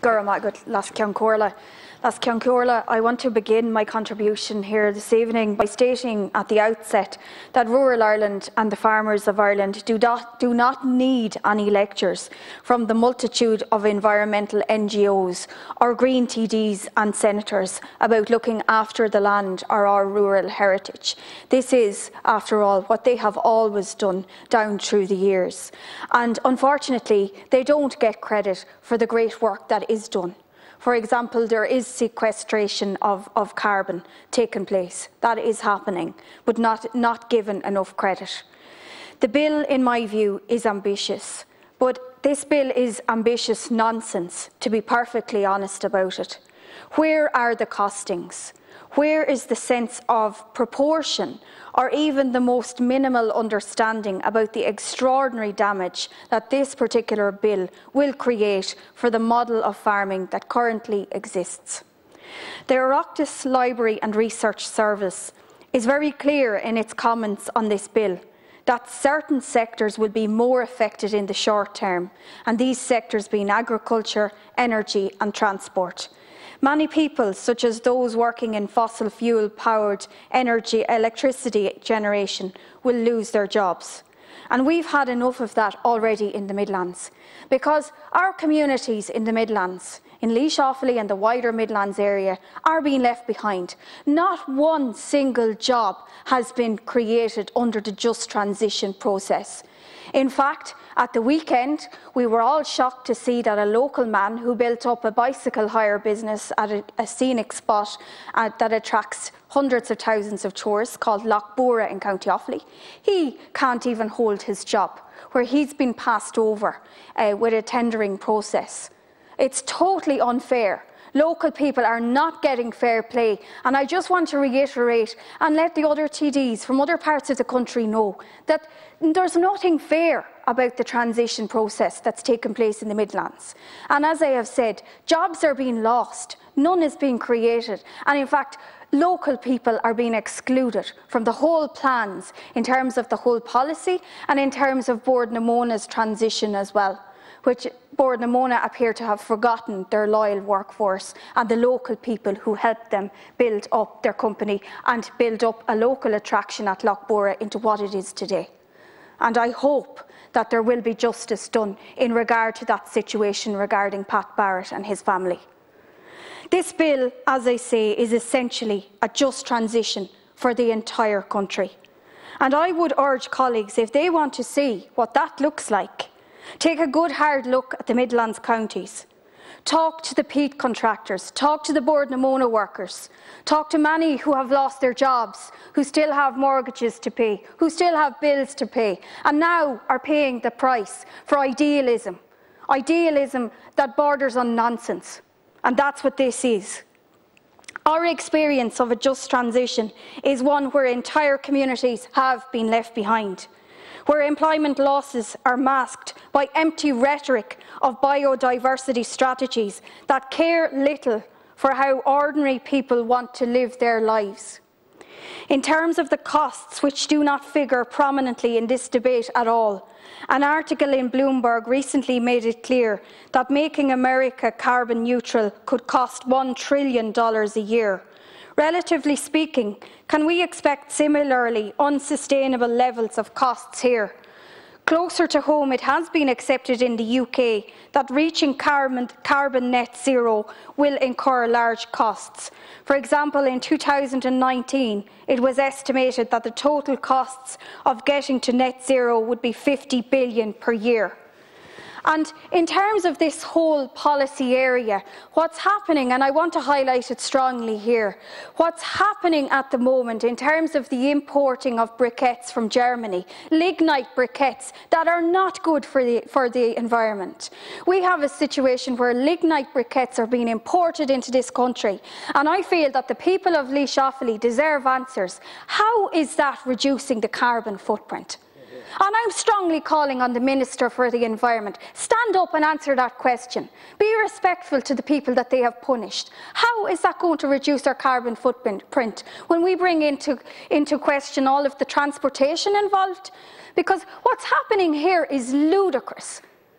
I want to begin my contribution here this evening by stating at the outset that rural Ireland and the farmers of Ireland do not need any lectures from the multitude of environmental NGOs or Green TDs and senators about looking after the land or our rural heritage. This is, after all, what they have always done down through the years. And unfortunately, they don't get credit for the great work that is done. For example, there is sequestration of carbon taking place. That is happening, but not given enough credit. The bill, in my view, is ambitious, but this bill is ambitious nonsense, to be perfectly honest about it. Where are the costings? Where is the sense of proportion, or even the most minimal understanding about the extraordinary damage that this particular bill will create for the model of farming that currently exists? The Oireachtas Library and Research Service is very clear in its comments on this bill that certain sectors will be more affected in the short term, and these sectors being agriculture, energy and transport. Many people, such as those working in fossil fuel-powered electricity generation, will lose their jobs. And we've had enough of that already in the Midlands, because our communities in the Midlands, in Laois Offaly and the wider Midlands area, are being left behind. Not one single job has been created under the Just Transition process. In fact, at the weekend, we were all shocked to see that a local man who built up a bicycle hire business at a scenic spot that attracts hundreds of thousands of tourists, called Loch Bora in County Offaly, he can't even hold his job, where he's been passed over with a tendering process. It's totally unfair. Local people are not getting fair play, and I just want to reiterate and let the other TDs from other parts of the country know that there's nothing fair about the transition process that's taken place in the Midlands. And as I have said, jobs are being lost, none is being created, and in fact local people are being excluded from the whole plans in terms of the whole policy and in terms of Bord na Móna's transition as well, which Bord na Móna appear to have forgotten their loyal workforce and the local people who helped them build up their company and build up a local attraction at Loch Bora into what it is today. And I hope that there will be justice done in regard to that situation regarding Pat Barrett and his family. This bill, as I say, is essentially a just transition for the entire country. And I would urge colleagues, if they want to see what that looks like, take a good hard look at the Midlands counties. Talk to the peat contractors, talk to the Bord na Móna workers, talk to many who have lost their jobs, who still have mortgages to pay, who still have bills to pay, and now are paying the price for idealism. Idealism that borders on nonsense, and that's what this is. Our experience of a just transition is one where entire communities have been left behind, where employment losses are masked by empty rhetoric of biodiversity strategies that care little for how ordinary people want to live their lives. In terms of the costs, which do not figure prominently in this debate at all, an article in Bloomberg recently made it clear that making America carbon neutral could cost $1 trillion a year. Relatively speaking, can we expect similarly unsustainable levels of costs here? Closer to home, it has been accepted in the UK that reaching carbon net zero will incur large costs. For example, in 2019, it was estimated that the total costs of getting to net zero would be $50 billion per year. And in terms of this whole policy area, what's happening, and I want to highlight it strongly here, what's happening at the moment in terms of the importing of briquettes from Germany, lignite briquettes that are not good for the environment. We have a situation where lignite briquettes are being imported into this country, and I feel that the people of Laois Offaly deserve answers. How is that reducing the carbon footprint? And I'm strongly calling on the Minister for the Environment, stand up and answer that question. Be respectful to the people that they have punished. How is that going to reduce our carbon footprint when we bring into question all of the transportation involved? Because what's happening here is ludicrous.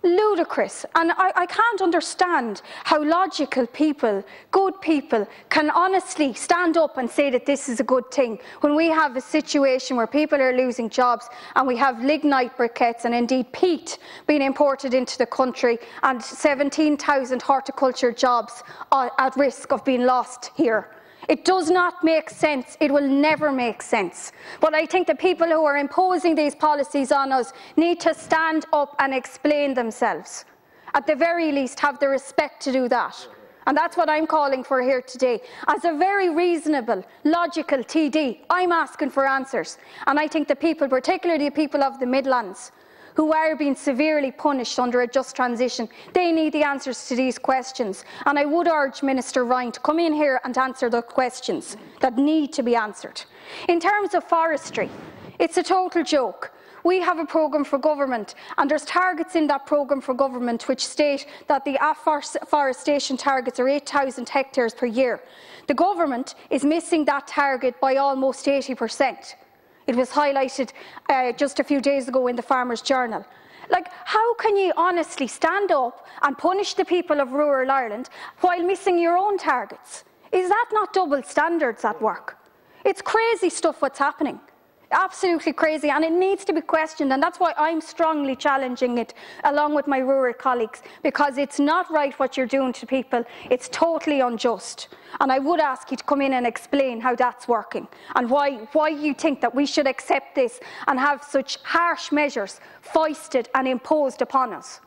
Ludicrous. And I can't understand how logical people, good people, can honestly stand up and say that this is a good thing when we have a situation where people are losing jobs and we have lignite briquettes and indeed peat being imported into the country and 17,000 horticulture jobs are at risk of being lost here. It does not make sense. It will never make sense. But I think the people who are imposing these policies on us need to stand up and explain themselves. At the very least, have the respect to do that. And that's what I'm calling for here today. As a very reasonable, logical TD, I'm asking for answers. And I think the people, particularly the people of the Midlands, who are being severely punished under a just transition, they need the answers to these questions. And I would urge Minister Ryan to come in here and answer the questions that need to be answered. In terms of forestry, it's a total joke. We have a programme for government, and there's targets in that programme for government which state that the afforestation targets are 8,000 hectares per year. The government is missing that target by almost 80%. It was highlighted just a few days ago in the Farmers' Journal. Like, how can you honestly stand up and punish the people of rural Ireland while missing your own targets? Is that not double standards at work? It's crazy stuff what's happening. Absolutely crazy, and it needs to be questioned, and that's why I'm strongly challenging it along with my rural colleagues, because it's not right what you're doing to people. It's totally unjust, and I would ask you to come in and explain how that's working and why you think that we should accept this and have such harsh measures foisted and imposed upon us.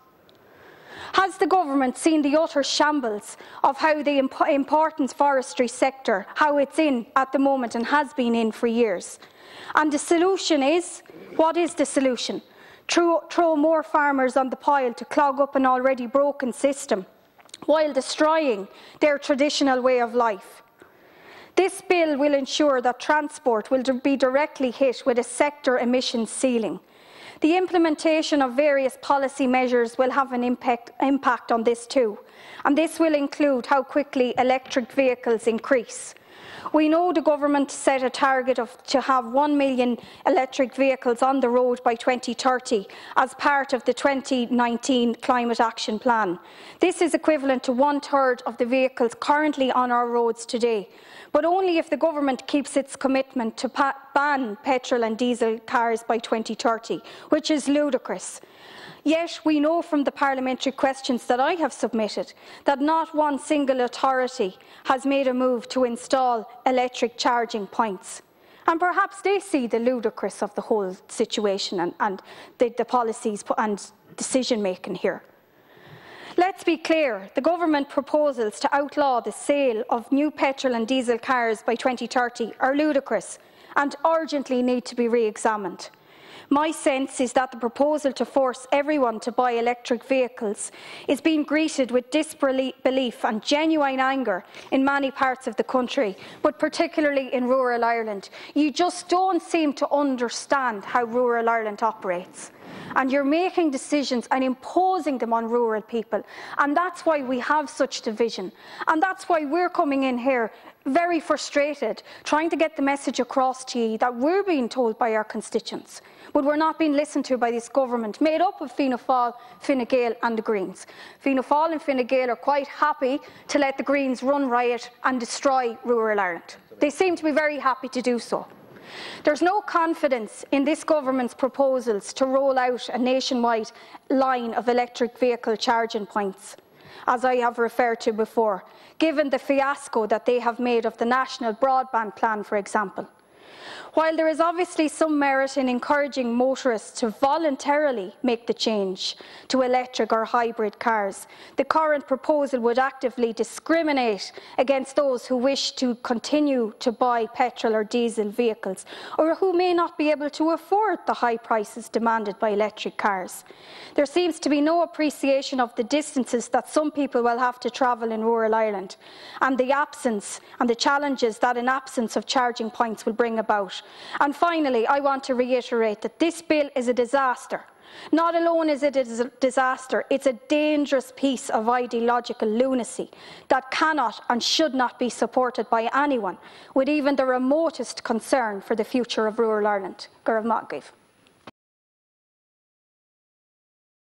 Has the government seen the utter shambles of how the important forestry sector, how it's in at the moment and has been in for years? And the solution is, what is the solution? Throw more farmers on the pile to clog up an already broken system, while destroying their traditional way of life. This bill will ensure that transport will be directly hit with a sector emissions ceiling. The implementation of various policy measures will have an impact on this too, and this will include how quickly electric vehicles increase. We know the government set a target to have 1 million electric vehicles on the road by 2030 as part of the 2019 Climate Action Plan. This is equivalent to 1/3 of the vehicles currently on our roads today, but only if the government keeps its commitment to ban petrol and diesel cars by 2030, which is ludicrous. Yet we know from the parliamentary questions that I have submitted that not one single authority has made a move to install electric charging points. And perhaps they see the ludicrous of the whole situation and the policies and decision-making here. Let's be clear, the government proposals to outlaw the sale of new petrol and diesel cars by 2030 are ludicrous and urgently need to be re-examined. My sense is that the proposal to force everyone to buy electric vehicles is being greeted with disbelief and genuine anger in many parts of the country, but particularly in rural Ireland. You just don't seem to understand how rural Ireland operates. And you're making decisions and imposing them on rural people. And that's why we have such division. And that's why we're coming in here very frustrated, trying to get the message across to you that we're being told by our constituents, but we're not being listened to by this government, made up of Fianna Fáil, Fine Gael and the Greens. Fianna Fáil and Fine Gael are quite happy to let the Greens run riot and destroy rural Ireland. They seem to be very happy to do so. There's no confidence in this government's proposals to roll out a nationwide line of electric vehicle charging points, as I have referred to before, given the fiasco that they have made of the National Broadband Plan, for example. While there is obviously some merit in encouraging motorists to voluntarily make the change to electric or hybrid cars, the current proposal would actively discriminate against those who wish to continue to buy petrol or diesel vehicles, or who may not be able to afford the high prices demanded by electric cars. There seems to be no appreciation of the distances that some people will have to travel in rural Ireland, and the absence and the challenges that an absence of charging points will bring about. And finally, I want to reiterate that this bill is a disaster. Not alone is it a disaster, it's a dangerous piece of ideological lunacy that cannot and should not be supported by anyone with even the remotest concern for the future of rural Ireland. Gurv Maith.